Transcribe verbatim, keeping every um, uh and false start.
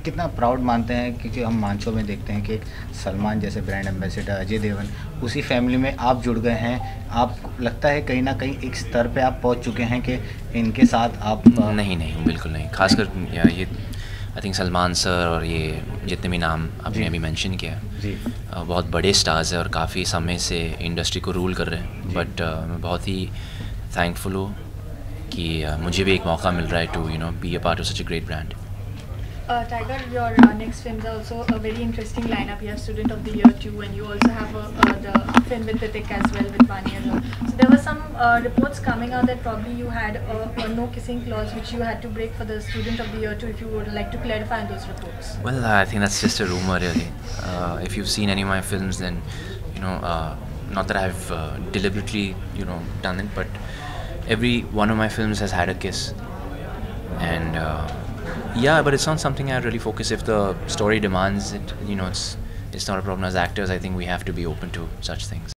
कितना प्राउड मानते हैं, क्योंकि हम मांचो में देखते हैं कि सलमान जैसे ब्रांड एम्बेसडर, अजय देवगन, उसी फैमिली में आप जुड़ गए हैं। आपको लगता है कहीं ना कहीं एक स्तर पे आप पहुंच चुके हैं कि इनके साथ आप नहीं नहीं बिल्कुल नहीं, खासकर ये आई थिंक सलमान सर और ये जितने भी नाम आपने अभी मेंशन किया जी बहुत बड़े स्टार्स हैं और काफ़ी समय से इंडस्ट्री को रूल कर रहे हैं। बट मैं बहुत ही थैंकफुल हूँ कि uh, मुझे भी एक मौका मिल रहा है to you know be a part of such a great brand. Uh, Tiger, your uh, next films are also a very interesting lineup. You have Student of the Year too, and you also have uh, uh, the film with Titik as well, with Vani as well. So there were some uh, reports coming out that probably you had a, a no kissing clause which you had to break for the Student of the Year too. If you would like to clarify on those reports. Well, I think that's just a rumor really. Uh, if you've seen any of my films, then you know, uh, not that I've uh, deliberately you know done it, but every one of my films has had a kiss, and uh, yeah, but it's not something I really focus. If the story demands it, you know, it's it's not a problem. As actors, I think we have to be open to such things.